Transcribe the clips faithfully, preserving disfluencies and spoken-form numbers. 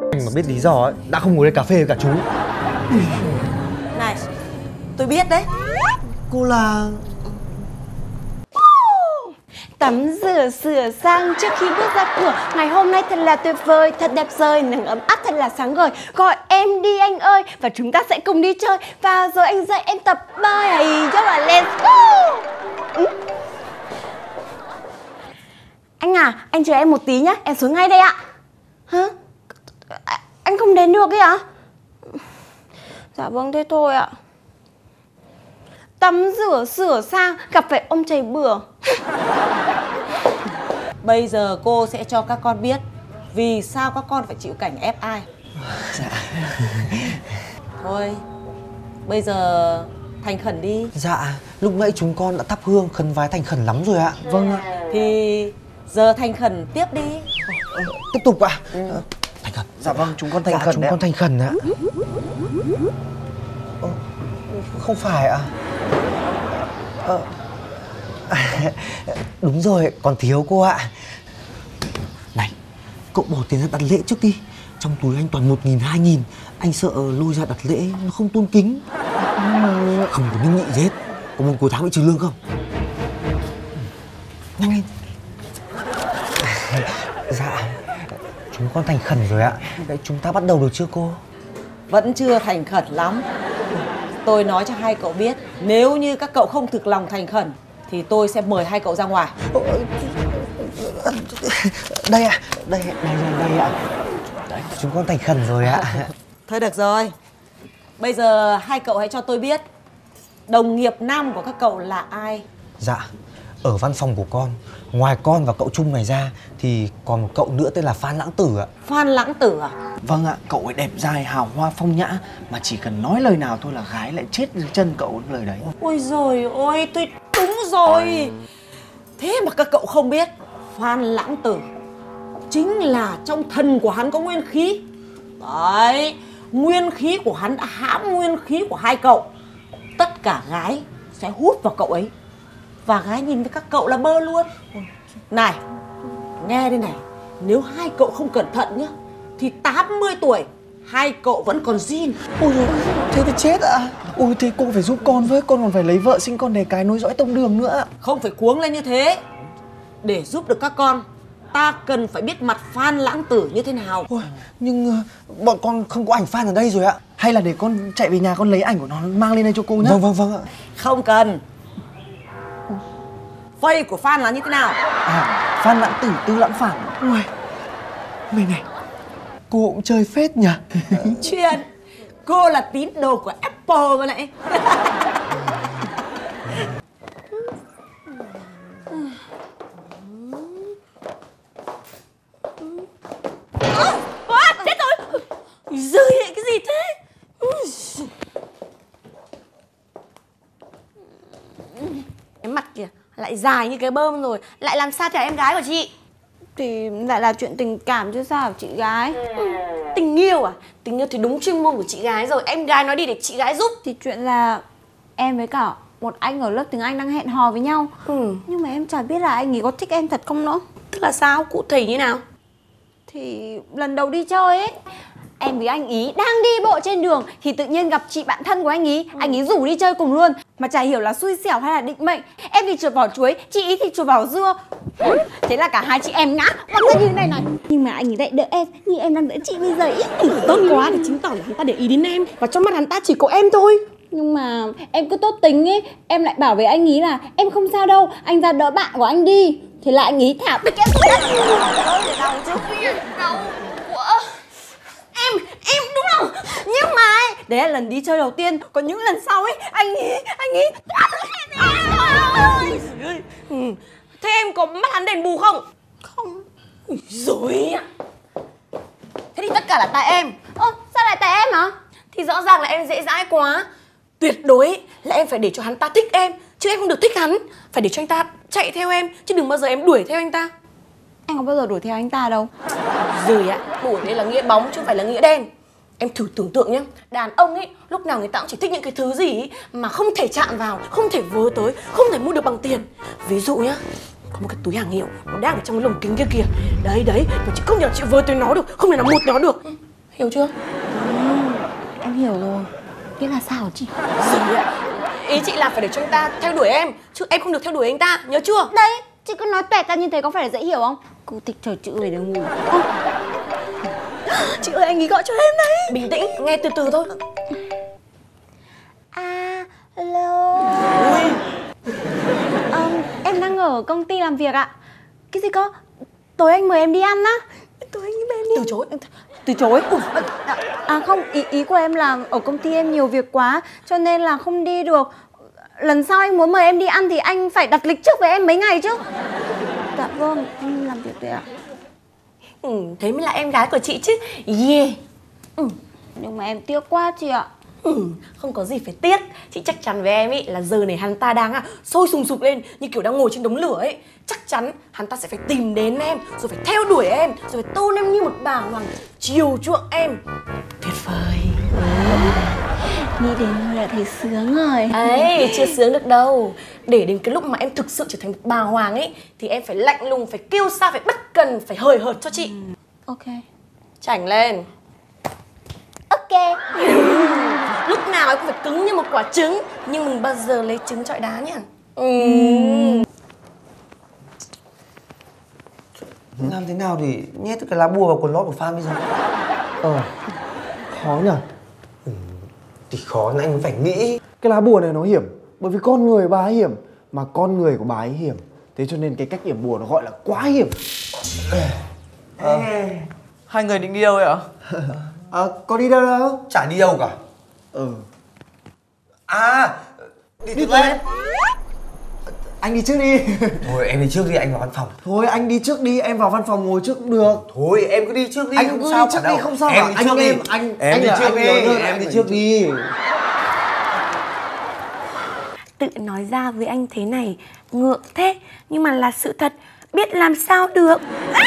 Anh mà biết lý do ấy, đã không ngồi đây cà phê với cả chú. Này, tôi biết đấy. Cô là... Tắm rửa sửa sang trước khi bước ra cửa. Ngày hôm nay thật là tuyệt vời, thật đẹp rời, nắng ấm áp thật là sáng ngời. Gọi em đi anh ơi, và chúng ta sẽ cùng đi chơi. Và rồi anh dạy em tập bơi. Rất là let's go. Ừ. Anh à, anh chờ em một tí nhá, em xuống ngay đây ạ. Hả? Anh không đến được ấy ạ? Dạ vâng, thế thôi ạ. Tắm rửa sửa sang, gặp phải ông chảy bừa. Bây giờ cô sẽ cho các con biết vì sao các con phải chịu cảnh ép ai. Dạ. Thôi, bây giờ thành khẩn đi. Dạ, lúc nãy chúng con đã thắp hương khấn vái thành khẩn lắm rồi ạ. Vâng ạ. Thì giờ thành khẩn tiếp đi. Ờ, tiếp tục ạ. Ừ. Ờ, thành khẩn. Dạ vâng, chúng con thành Dạ, khẩn chúng đấy con ạ. thành khẩn ạ. Ờ, không phải ạ. Ờ, đúng rồi, còn thiếu cô ạ. Này, cậu bỏ tiền ra đặt lễ trước đi. Trong túi anh toàn một nghìn, hai nghìn. Anh sợ lôi ra đặt lễ nó không tôn kính. Mà... Không có minh nhị gì hết. Có muốn cuối tháng bị trừ lương không? Nhanh lên. Dạ, chúng con thành khẩn rồi ạ. Vậy chúng ta bắt đầu được chưa cô? Vẫn chưa thành khẩn lắm. Tôi nói cho hai cậu biết, nếu như các cậu không thực lòng thành khẩn thì tôi sẽ mời hai cậu ra ngoài. Đây ạ, đây, đây, đây, đây ạ. Đấy, chúng con thành khẩn rồi ạ. Thôi được rồi. Bây giờ hai cậu hãy cho tôi biết đồng nghiệp nam của các cậu là ai. Dạ, ở văn phòng của con, ngoài con và cậu Trung này ra thì còn một cậu nữa tên là Phan Lãng Tử ạ. Phan Lãng Tử à? Vâng ạ, cậu ấy đẹp dai, hào hoa, phong nhã. Mà chỉ cần nói lời nào thôi là gái lại chết dưới chân cậu lời đấy. Ôi rồi ôi, tôi đúng rồi. Thế mà các cậu không biết, Phan Lãng Tử chính là trong thần của hắn có nguyên khí. Đấy, nguyên khí của hắn đã hãm nguyên khí của hai cậu. Tất cả gái sẽ hút vào cậu ấy. Và gái nhìn với các cậu là bơ luôn. Này, nghe đây này, nếu hai cậu không cẩn thận nhá thì tám mươi tuổi hai cậu vẫn còn zin. Ôi dồi, thế thì chết ạ. Ôi thế cô phải giúp con với, con còn phải lấy vợ sinh con đẻ cái nối dõi tông đường nữa ạ. Không phải cuống lên như thế. Để giúp được các con, ta cần phải biết mặt Phan Lãng Tử như thế nào. Ôi, nhưng uh, bọn con không có ảnh Phan ở đây rồi ạ. Hay là để con chạy về nhà con lấy ảnh của nó mang lên đây cho cô nhá. Vâng, vâng, vâng ạ. Không cần. Phây của Phan là như thế nào? À, Phan Lãng Tử Tư Lãng Phản. Ui, này này, cô cũng chơi phết nhỉ. Chuyện cô là tín đồ của Apple mà lại. À, chết rồi. Rơi lại cái gì thế? Cái mặt kìa, lại dài như cái bơm rồi. Lại làm sao theo em gái của chị? Thì lại là chuyện tình cảm chứ sao chị gái. Ừ. Tình yêu à? Tình yêu thì đúng chuyên môn của chị gái rồi. Em gái nói đi để chị gái giúp. Thì chuyện là em với cả một anh ở lớp tiếng Anh đang hẹn hò với nhau. Ừ. Nhưng mà em chả biết là anh ấy có thích em thật không nữa. Tức là sao? Cụ thể như nào? Thì lần đầu đi chơi ấy, em với anh ý đang đi bộ trên đường thì tự nhiên gặp chị bạn thân của anh ý. Ừ. Anh ý rủ đi chơi cùng luôn. Mà chả hiểu là xui xẻo hay là định mệnh. Em thì trượt vỏ chuối, chị ý thì trượt vỏ dưa. Thế là cả hai chị em ngã văng ra như thế này này. Nhưng mà anh ấy lại đỡ em như em đang đỡ chị bây giờ ý. Tốt quá, để chứng tỏ là hắn ta để ý đến em. Và trong mắt hắn ta chỉ có em thôi. Nhưng mà em cứ tốt tính ấy, em lại bảo với anh ý là em không sao đâu, anh ra đỡ bạn của anh đi. Thế là anh ý thả bịch em xuống đất. Để đau chứ. Đau. Em, em đúng không? Nhưng mà ấy, đấy là lần đi chơi đầu tiên. Còn những lần sau ấy, anh ý, anh ý ừ. Thế em có bắt hắn đền bù không? Không. Ui dồi ạ. Thế thì tất cả là tại em. Ơ, sao lại tại em hả? Thì rõ ràng là em dễ dãi quá. Tuyệt đối là em phải để cho hắn ta thích em. Chứ em không được thích hắn. Phải để cho anh ta chạy theo em. Chứ đừng bao giờ em đuổi theo anh ta. Anh có bao giờ đuổi theo anh ta đâu. Rồi ạ, đuổi đây là nghĩa bóng chứ không phải là nghĩa đen. Em thử tưởng tượng nhé, đàn ông ấy lúc nào người ta cũng chỉ thích những cái thứ gì ấy mà không thể chạm vào, không thể vớ tới, không thể mua được bằng tiền. Ví dụ nhá, có một cái túi hàng hiệu, nó đang ở trong cái lồng kính kia kìa. Đấy đấy, mà chị không thể nào chị vớ tới nó được, không thể nào một nó được. Hiểu chưa? Em hiểu rồi. Nghĩa là sao hả chị? Gì ạ? Ý chị là phải để cho anh ta theo đuổi em, chứ em không được theo đuổi anh ta, nhớ chưa? Đấy, chị cứ nói tuẹt ra như thế có phải là dễ hiểu không? Cô thích chờ chữ về để ngủ. Ô, Chị ơi, anh ấy gọi cho em đấy. Bình tĩnh, nghe từ từ thôi. alo. Ờ, em đang ở công ty làm việc ạ. Cái gì cơ? Tối anh mời em đi ăn á. Tôi anh ấy bên đi. Từ chối. Từ chối? À, à không, ý, ý của em là ở công ty em nhiều việc quá cho nên là không đi được. Lần sau anh muốn mời em đi ăn thì anh phải đặt lịch trước với em mấy ngày chứ. Dạ vâng, em làm việc đây ạ. Ừ, thế mới là em gái của chị chứ. Yeah. Ừ, nhưng mà em tiếc quá chị ạ. Ừ, không có gì phải tiếc. Chị chắc chắn với em ý là giờ này hắn ta đang à, sôi sùng sục lên như kiểu đang ngồi trên đống lửa ấy. Chắc chắn hắn ta sẽ phải tìm đến em, rồi phải theo đuổi em, rồi phải tôn em như một bà hoàng, chiều chuộng em. Tuyệt vời. Nghĩ đến thôi đã thấy sướng rồi. Ấy, chưa sướng được đâu. Để đến cái lúc mà em thực sự trở thành một bà hoàng ấy thì em phải lạnh lùng, phải kiêu sa, phải bất cần, phải hời hợt cho chị. Ok. Chảnh lên. Ok. Lúc nào em cũng phải cứng như một quả trứng, nhưng đừng bao giờ lấy trứng chọi đá nhá. Ừ. Làm thế nào để nhét cái lá bùa vào quần lót của Phan bây giờ? Ờ, khó nhỉ. Ừ, thì khó nên anh mới phải nghĩ. Cái lá bùa này nó hiểm bởi vì con người bà ấy hiểm, mà con người của bà ấy hiểm, thế cho nên cái cách yểm bùa nó gọi là quá hiểm. Ờ. Hai người định đi đâu vậy ạ? À, có đi đâu đâu? Chả đi đâu cả. Ừ. À, đi Đi toilet. Anh đi trước đi. Thôi em đi trước đi, anh vào văn phòng. Thôi anh đi trước đi, em vào văn phòng ngồi trước cũng được. Thôi em cứ đi trước đi, Anh không cứ sao đi trước cả đâu. đi, không sao Em cả. đi Anh trước em, đi. anh- em anh đi là trước anh đi, lớn hơn, em anh đi phải trước đi. Tự nói ra với anh thế này ngượng thế, nhưng mà là sự thật, biết làm sao được.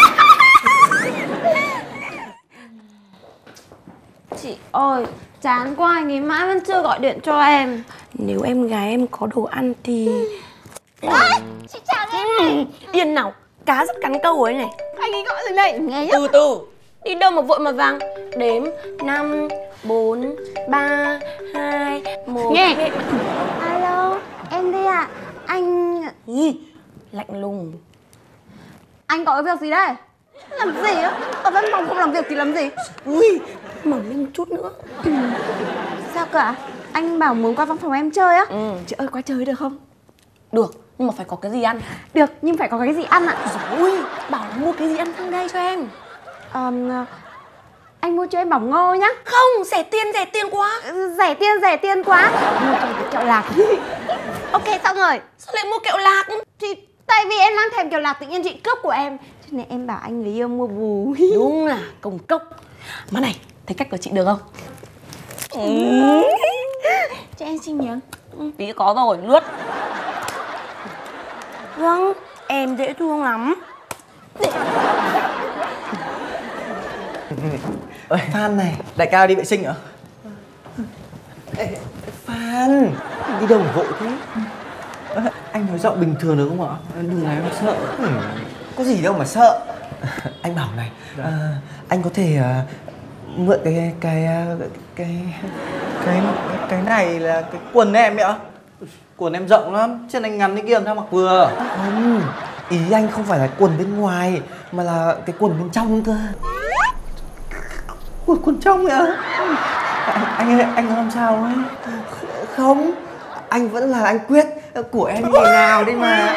Chị ơi, chán quá, anh ấy mãi vẫn chưa gọi điện cho em. Nếu em gái em có đồ ăn thì... Đấy, chị chán em này. Yên nào, cá rất cắn câu ấy này. Anh ấy gọi rồi này, nghe nhá. Từ từ, đi đâu mà vội mà vàng. Đếm năm, bốn, ba, hai, một. Nghe. Alo, em đây ạ. Anh... Ừ, lạnh lùng. Anh có cái việc gì đây? Làm gì á? Ở văn phòng không làm việc thì làm gì? Ui, mỏng lên một chút nữa. Sao cả? Anh bảo muốn qua văn phòng em chơi á? Ừ. Chị ơi, qua chơi được không? Được, nhưng mà phải có cái gì ăn. Được, nhưng phải có cái gì ăn ạ. Ui, bảo là mua cái gì ăn sang đây cho em. Ờm, anh mua cho em bỏng ngô nhá. Không, rẻ tiền, rẻ tiền quá. Rẻ tiền, rẻ tiền quá. Mua cho em cái kẹo lạc. Ok, xong rồi. Sao lại mua kẹo lạc? Thì tại vì em đang thèm kẹo lạc, tự nhiên chị cướp của em. Cho nên em bảo anh người yêu mua bù. Đúng là công cốc. Mà này, thấy cách của chị được không? Ừ. Cho em xin miếng. Tí có rồi, lướt. Vâng, em dễ thương lắm. Ơi, Phan này, đại ca đi vệ sinh ạ? Ê, Phan, đi đâu mà vội thế? Ơ, anh nói giọng bình thường được không ạ? Đừng nói mà sợ. Ừ, có gì đâu mà sợ. Anh bảo này, à, anh có thể à, mượn cái cái cái Cái cái này là cái quần em ấy ạ? Quần em rộng lắm, chân anh ngắn thế kia làm sao mặc vừa. không, ý anh không phải là quần bên ngoài mà là cái quần bên trong cơ. Quần quần trong ấy ạ? Anh anh anh có làm sao ấy? Không, anh vẫn là anh Quyết của em ngày nào đấy mà.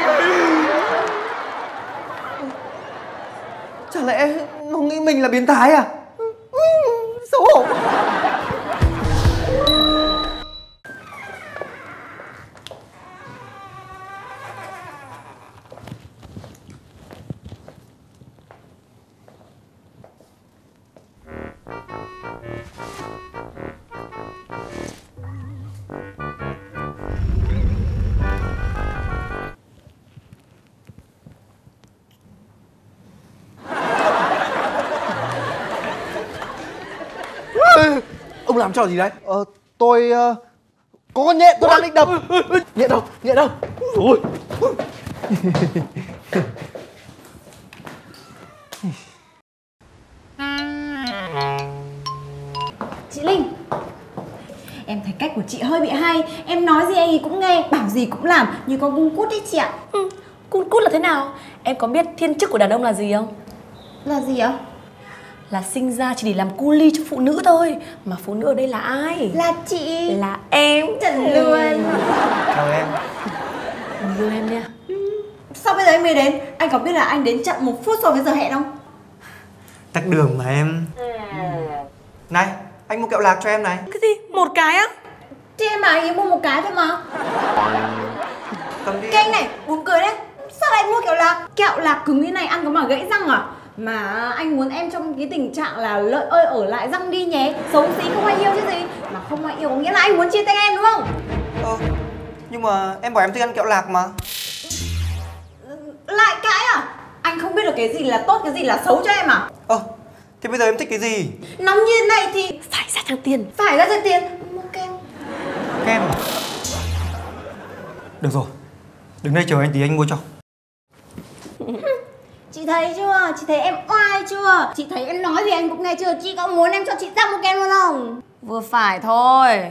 Chả lẽ nó nghĩ mình là biến thái à? Xấu hổ. Ông làm trò gì đấy? Ờ, tôi... Uh, có con nhện tôi đang định đập. Nhện đâu? Nhện đâu? Ôi. Chị Linh, em thấy cách của chị hơi bị hay. Em nói gì anh ấy cũng nghe, bảo gì cũng làm, như con cung cút ấy chị ạ. Ừ, cút cút là thế nào? Em có biết thiên chức của đàn ông là gì không? Là gì ạ? Là sinh ra chỉ để làm cu ly cho phụ nữ thôi. Mà phụ nữ ở đây là ai? Là chị. Là em. Chuẩn luôn. Chào em. Mình yêu em nha. Sao bây giờ anh mới đến? Anh có biết là anh đến chậm một phút so với giờ hẹn không? Tắc đường mà em. Này, anh mua kẹo lạc cho em này. Cái gì? Một cái á? Thì em bảo anh ấy mua một cái thôi mà. Cầm đi. Cái anh này, buồn cười đấy. Sao lại mua kẹo lạc? Kẹo lạc cứng như này ăn có mà gãy răng à? Mà anh muốn em trong cái tình trạng là lợi ơi ở lại răng đi nhé. Xấu xí không ai yêu chứ gì. Mà không ai yêu có nghĩa là anh muốn chia tay em đúng không? Ờ, nhưng mà em bảo em thích ăn kẹo lạc mà. Lại cãi à? Anh không biết được cái gì là tốt, cái gì là xấu cho em à? Ờ, thế bây giờ em thích cái gì? Nóng như thế này thì Phải ra trang tiền. phải ra cho tiền. Mua kem. Kem à? Được rồi, đứng đây chờ anh tí anh mua cho. Chị thấy chưa? Chị thấy em oai chưa? Chị thấy em nói gì anh cũng nghe chưa? Chị có muốn em cho chị ra mua kem luôn không? Vừa phải thôi.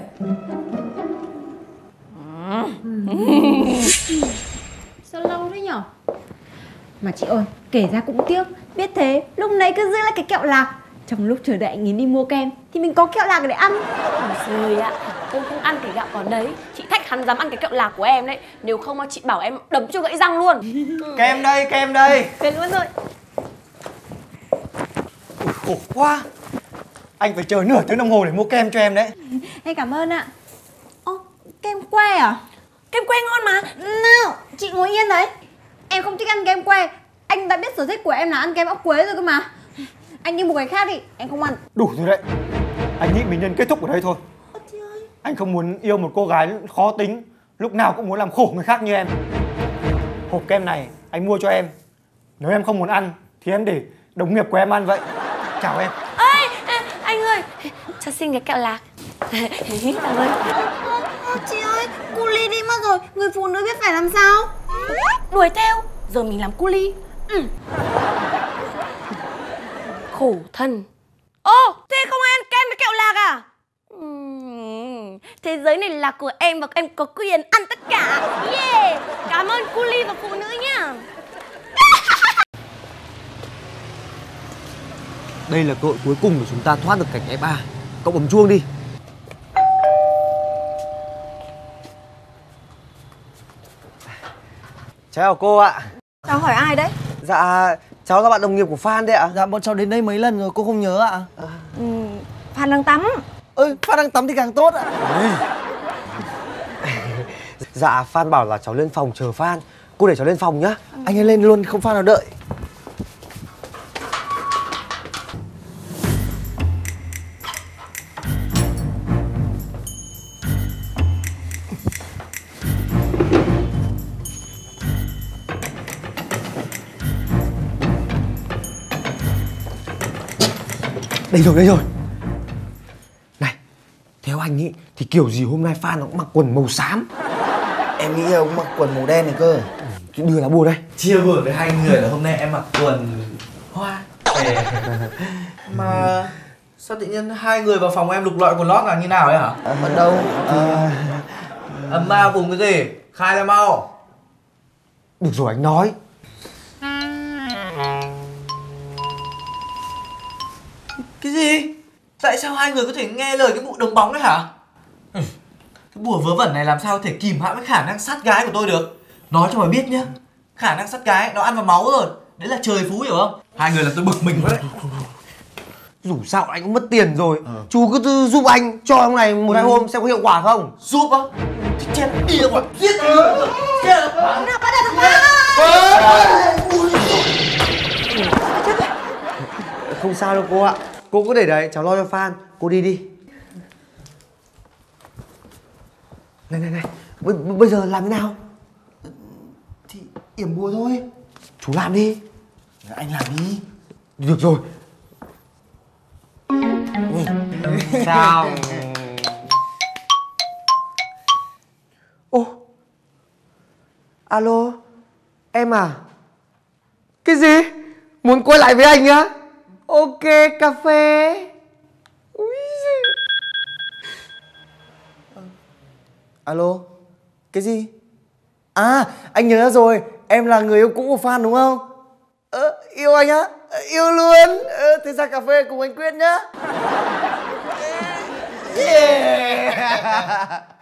Sao lâu thế nhở? Mà chị ơi, kể ra cũng tiếc. Biết thế, lúc nãy cứ giữ lại cái kẹo lạc. Trong lúc chờ đợi anh ấy đi mua kem thì mình có kẹo lạc để ăn. Rồi ạ, em không ăn cái gạo còn đấy. Chị thách hắn dám ăn cái kẹo lạc của em đấy. Nếu không mà chị bảo em đấm cho gãy răng luôn. Kem đây, kem đây. Về luôn rồi. Ui, khổ quá. Anh phải chờ nửa tiếng đồng hồ để mua kem cho em đấy. Em cảm ơn ạ. Ô, kem que à? Kem que ngon mà. Nào, chị ngồi yên đấy. Em không thích ăn kem que. Anh đã biết sở thích của em là ăn kem ốc quế rồi cơ mà. Anh đi một cái khác đi, em không ăn. Đủ rồi đấy. Anh nghĩ mình nên kết thúc ở đây thôi. Ơ chị ơi. Anh không muốn yêu một cô gái khó tính, lúc nào cũng muốn làm khổ người khác như em. Hộp kem này anh mua cho em. Nếu em không muốn ăn thì em để đồng nghiệp của em ăn vậy. Chào em. Ê, ê, anh ơi, cho xin cái kẹo lạc. Cảm ơn. Ơ chị ơi, cu ly đi mất rồi. Người phụ nữ biết phải làm sao? Đuổi theo, giờ mình làm cu ly. Ừ. Khổ thân. Ô, thế không ai ăn kem với kẹo lạc à? Ừm, thế giới này là của em và em có quyền ăn tất cả. Yeah, cảm ơn cu ly và phụ nữ nhá. Đây là cơ hội cuối cùng để chúng ta thoát được cảnh ép a. Cậu bấm chuông đi. Chào cô ạ. Cháu hỏi ai đấy? Dạ, cháu là bạn đồng nghiệp của Phan đấy ạ. Dạ bọn cháu đến đây mấy lần rồi cô không nhớ ạ? Ừ, Phan đang tắm. Ơi, Phan đang tắm thì càng tốt ạ. Dạ, Phan bảo là cháu lên phòng chờ Phan. Cô để cháu lên phòng nhá. Anh ấy lên luôn, không Phan nào đợi. Đây rồi, đây rồi. Này, theo anh ý thì kiểu gì hôm nay Phan nó cũng mặc quần màu xám. Em nghĩ ông mặc quần màu đen này cơ. Chứ đưa lá bùa đây. Chia buồn với hai người là hôm nay em mặc quần hoa. Mà sao tự nhiên hai người vào phòng em lục lọi quần lót là như nào ấy hả? À, mà đâu à... Âm ma vùng cái gì? Khai ra mau. Được rồi anh nói. Cái gì? Tại sao hai người có thể nghe lời cái vụ đồng bóng đấy hả? Ừ. Cái bùa vớ vẩn này làm sao có thể kìm hãm cái khả năng sát gái của tôi được. Nói cho mày biết nhá, khả năng sát gái nó ăn vào máu rồi. Đấy là trời phú hiểu không? Hai người làm tôi bực mình quá đấy. Dù sao anh cũng mất tiền rồi. Ừ. Chú cứ giúp anh cho ông này một hai hôm xem có hiệu quả không. Giúp á? Thì chết đi rồi, giết nó. Chết nó. Nào bắt đầu thằng Không sao đâu cô ạ. Cô cứ để đấy, cháu lo cho Phan. Cô đi đi. Này này này, bây, bây giờ làm thế nào? Thì yểm bùa thôi. Chú làm đi. Anh làm đi. Được rồi. Sao? Ô, alo, em à? Cái gì? Muốn quay lại với anh á? Ok, cà phê. Úi giời. Alo, cái gì? À, anh nhớ ra rồi, em là người yêu cũ của Phan đúng không? Ờ, yêu anh á? Yêu luôn. Ờ, thế ra cà phê cùng anh Quyết nhá. Yeah.